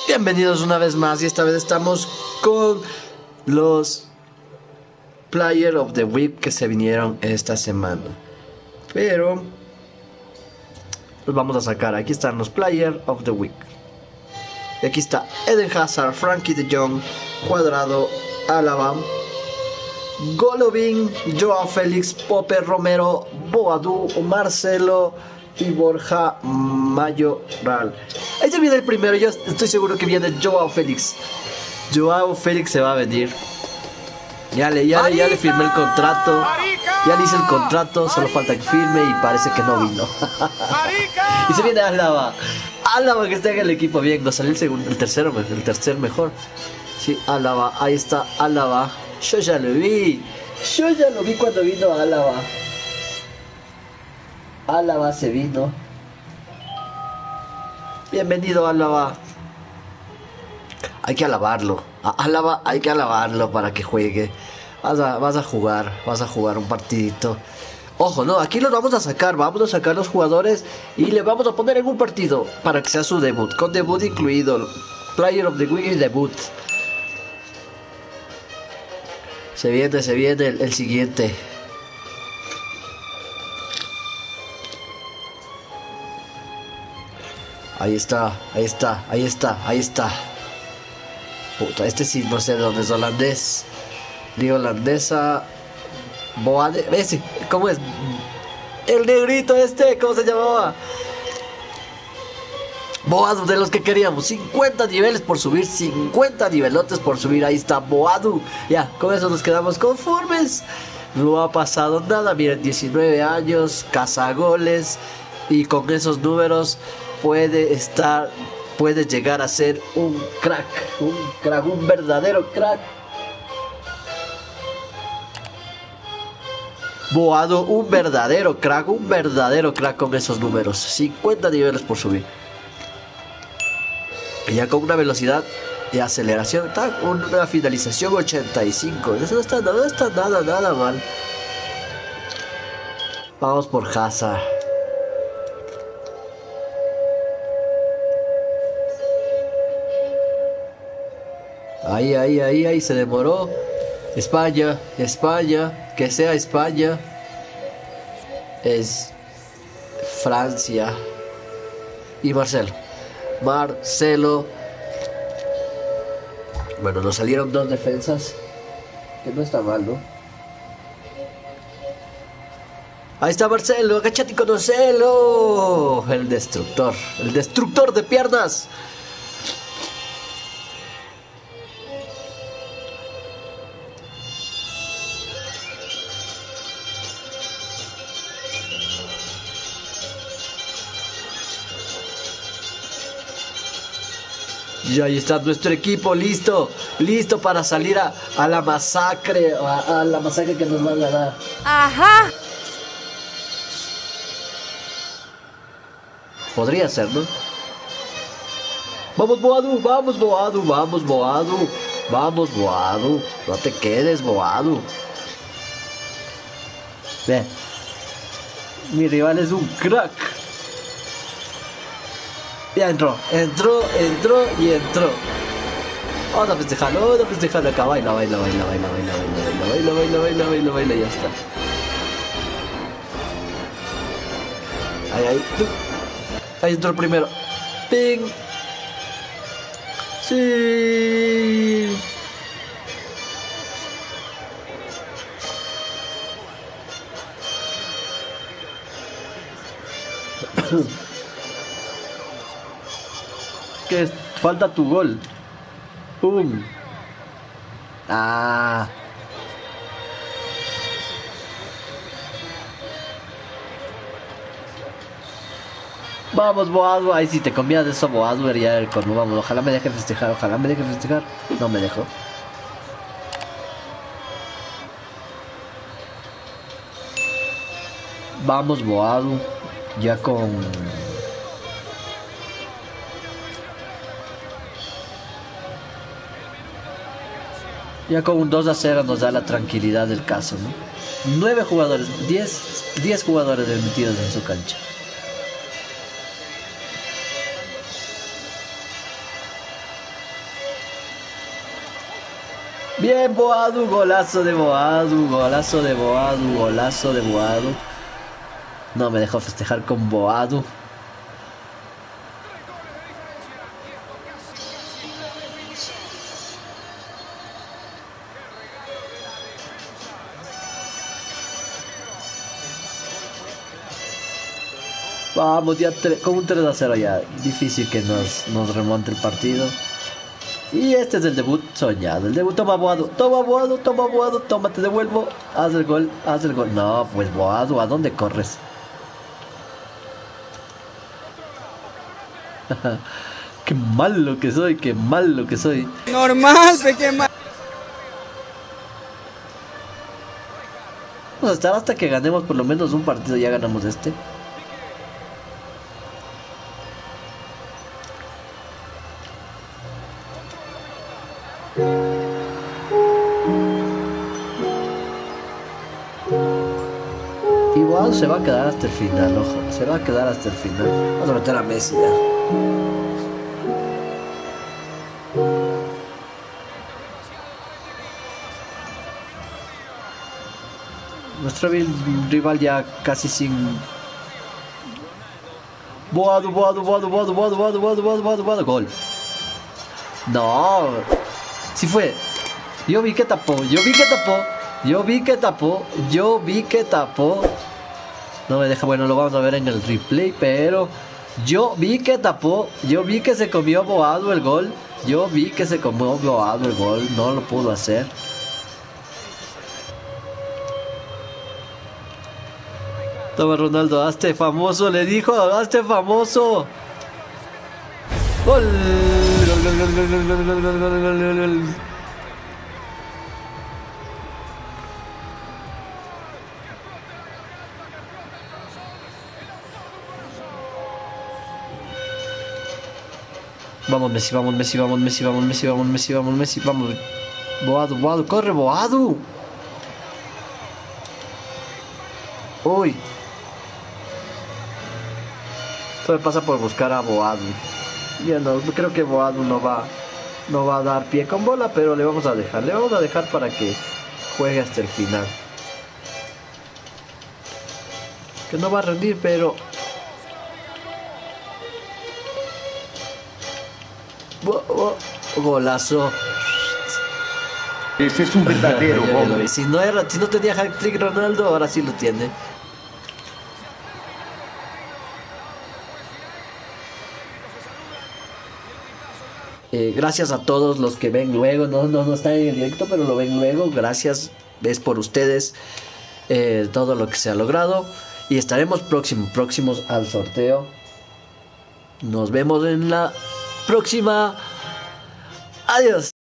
Bienvenidos una vez más y esta vez estamos con los Player of the Week que se vinieron esta semana. Pero los vamos a sacar. Aquí están los Player of the Week. Y aquí está Eden Hazard, Frankie de Jong, Cuadrado, Alaba, Golovin, Joao Félix, Popper, Romero, Boadu, Marcelo y Borja Mayoral. Ahí ya viene el primero. Yo estoy seguro que viene Joao Félix. Joao Félix se va a venir. Ya le firmé el contrato. Ya le hice el contrato, solo falta que firme y parece que no vino. Y se viene Álava. Álava que está en el equipo bien. Nos salió el tercer mejor. Sí, Álava, ahí está Álava. Yo ya lo vi cuando vino Álava. Álava se vino. Bienvenido Álava. Hay que alabarlo. A Álava hay que alabarlo para que juegue. Vas a jugar un partidito. Ojo, no, aquí los vamos a sacar. Vamos a sacar los jugadores y le vamos a poner en un partido para que sea su debut. Con debut incluido. Player of the Week y debut. Se viene el siguiente. Ahí está. Puta, este sí no sé de dónde es, holandés. Liga holandesa. Boade. Ese, ¿cómo es? El negrito este, ¿cómo se llamaba? Boadu, de los que queríamos. 50 niveles por subir, 50 nivelotes por subir. Ahí está Boadu. Ya, con eso nos quedamos conformes. No ha pasado nada. Miren, 19 años, cazagoles. Y con esos números puede llegar a ser un crack, un verdadero crack. Boadu, un verdadero crack con esos números. 50 niveles por subir. Y ya con una velocidad de aceleración, una finalización 85. Eso no está nada mal. Vamos por Hazard. Ahí se demoró. España, que sea España. Es Francia. Y Marcelo. Bueno, nos salieron dos defensas. Que no está mal, ¿no? Ahí está Marcelo, agachate con Marcelo. El destructor de piernas. Y ahí está nuestro equipo listo para salir a la masacre, a la masacre que nos van a dar. Ajá. Podría ser, ¿no? Vamos Boadu. No te quedes, Boadu. Ve. Mi rival es un crack. Ya entró. Vamos a festejarlo acá. Baila, ya está. Ahí entró el primero. Ping. Sí. Que falta tu gol. ¡Pum! ¡Ah! Vamos, Boadu. Ahí sí te comías de eso, Boadu. Ya el corno. Vamos, ojalá me deje festejar. No me dejó. Vamos, Boadu. Ya con un 2-0 nos da la tranquilidad del caso, ¿no? 9 jugadores, 10 jugadores metidos en su cancha. Bien, Boadu, golazo de Boadu, golazo de Boadu, golazo de Boadu. No me dejó festejar con Boadu. Vamos, ya con un 3-0 ya. Difícil que nos remonte el partido. Y este es el debut soñado. El debut, toma Boadu, toma Boadu, toma Boadu, toma, te devuelvo. Haz el gol, haz el gol. No, pues Boadu, ¿a dónde corres? Qué malo que soy, qué malo que soy. Normal, qué mal. Vamos a estar hasta que ganemos por lo menos un partido. Ya ganamos este. Igual se va a quedar hasta el final, ojo. Se va a quedar hasta el final. Vamos a meter a Messi ya. Nuestro rival ya casi sin... Boadu, Boadu, Boadu, Boadu, Boadu, Boadu, Boadu, Boadu, Boadu, Boadu, gol. No, sí fue. Yo vi que tapó, yo vi que tapó, yo vi que tapó, yo vi que tapó. No me deja, bueno, lo vamos a ver en el replay, pero yo vi que tapó, yo vi que se comió Boadu el gol, yo vi que se comió Boadu el gol, no lo pudo hacer. Toma Ronaldo, hazte famoso, le dijo, hazte famoso. Gol, gol, gol, gol, gol, gol, gol, gol, gol, gol, gol, gol. Vamos Messi, vamos Messi, vamos Messi, vamos Messi, vamos Messi, vamos Messi, vamos. Boadu, Boadu, corre Boadu. Uy. Solo pasa por buscar a Boadu. Ya no, creo que Boadu no va a dar pie con bola, pero le vamos a dejar para que juegue hasta el final. Que no va a rendir, pero golazo. Ese es un verdadero hombre. Si no tenía hat-trick Ronaldo, ahora sí lo tiene. Gracias a todos los que ven luego, no están en el directo, pero lo ven luego. Gracias, es por ustedes todo lo que se ha logrado. Y estaremos próximos al sorteo. Nos vemos en la próxima. Adiós.